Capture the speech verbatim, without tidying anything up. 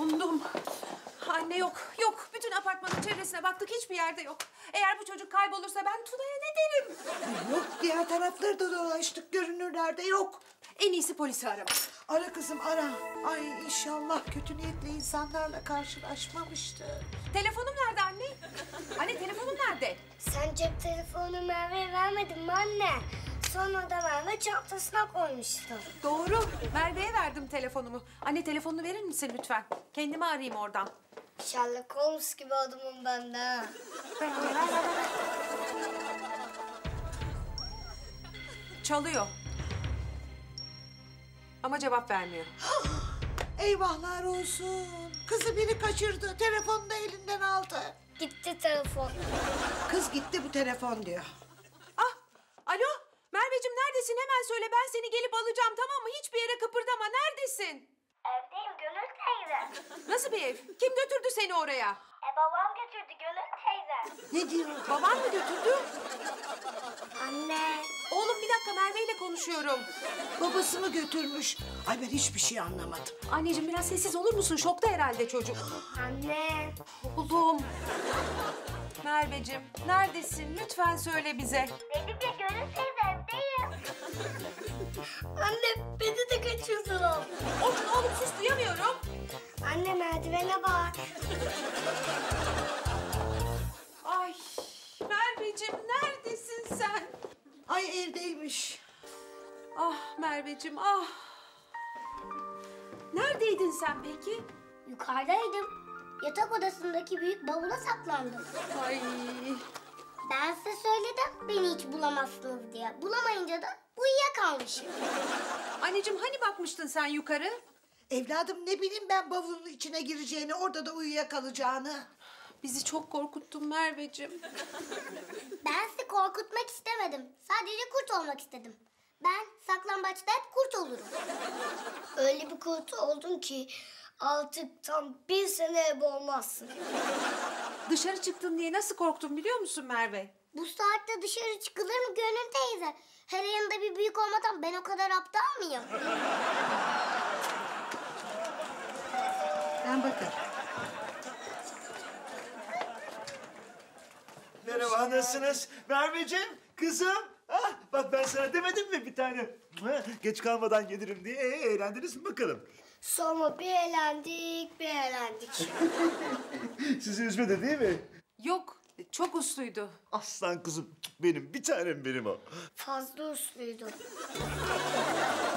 Dondum. Anne yok, yok. Bütün apartmanın çevresine baktık, hiçbir yerde yok. Eğer bu çocuk kaybolursa ben Tuna'ya ne derim? Yok, diğer tarafları da dolaştık, görünürlerde yok. En iyisi polisi aramak. Ara kızım, ara. Ay inşallah kötü niyetli insanlarla karşılaşmamıştır. Telefonum nerede anne? Anne telefonum nerede? Sen cep telefonunu Merve'ye vermedin mi anne? Sonra da Merve çantasına koymuştu. Doğru. Merve'ye verdim telefonumu. Anne telefonunu verir misin lütfen? Kendimi arayayım oradan. Sherlock Holmes gibi adamım ben de ha. Çalıyor. Ama cevap vermiyor. Eyvahlar olsun. Kızı biri kaçırdı, telefonunu da elinden aldı. Gitti telefon. Kız gitti, bu telefon diyor. Ah! Alo! Merveciğim neredesin? Hemen söyle, ben seni gelip alacağım, tamam mı? Hiçbir yere kıpırdama. Neredesin? Evdeyim Gönül teyze. Nasıl bir ev? Kim götürdü seni oraya? E babam götürdü Gönül teyze. Ne diyor? Baban mı götürdü? Anne. Oğlum bir dakika, Merve ile konuşuyorum. Babası mı götürmüş? Ay ben hiçbir şey anlamadım. Anneciğim biraz sessiz olur musun? Şokta herhalde çocuk. Anne. Oğlum. Merveciğim neredesin? Lütfen söyle bize. Dedim ya Gönül teyze evdeyim. Anne beni de kaçırdılar. Orçun oğlum sus, duyamıyorum. Anne merdivene bak. Ay Merveciğim neredesin sen? Ay evdeymiş. Ah Merveciğim ah. Neredeydin sen peki? Yukarıdaydım. Yatak odasındaki büyük bavula saklandım. Ay. Ben size söyledim beni hiç bulamazsınız diye. Bulamayınca da uyuyakalmışım. Anneciğim hani bakmıştın sen yukarı? Evladım ne bileyim ben bavulun içine gireceğini, orada da uyuyakalacağını. Bizi çok korkuttun Merveciğim. Ben sizi korkutmak istemedim. Sadece kurt olmak istedim. Ben saklambaçta hep kurt olurum. Öyle bir kurt oldun ki artık tam bir sene ebe olmazsın. Dışarı çıktın diye nasıl korktun biliyor musun Merve? Bu saatte dışarı çıkılır mı Gönül teyze? Her yanında bir büyük olmadan ben o kadar aptal mıyım? Ben bakarım. Merhaba, nasılsınız? Merveciğim, kızım. Ah, bak ben sana demedim mi bir tane? Ha, geç kalmadan gelirim diye. Ee, eğlendiniz mi bakalım? Sonra bir eğlendik, bir eğlendik. Sizi üzmedi değil mi? Yok, çok usluydu. Aslan kızım benim, bir tanem benim o. Fazla usluydu.